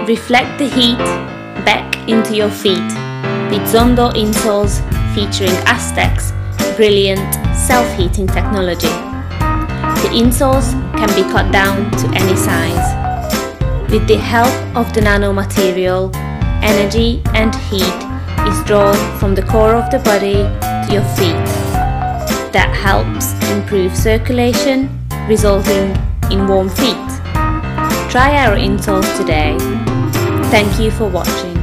Reflect the heat back into your feet with Zondo insoles featuring Aztec's brilliant self-heating technology. The insoles can be cut down to any size. With the help of the nanomaterial, energy and heat is drawn from the core of the body to your feet. That helps improve circulation, resulting in warm feet. Try our insoles today. Thank you for watching.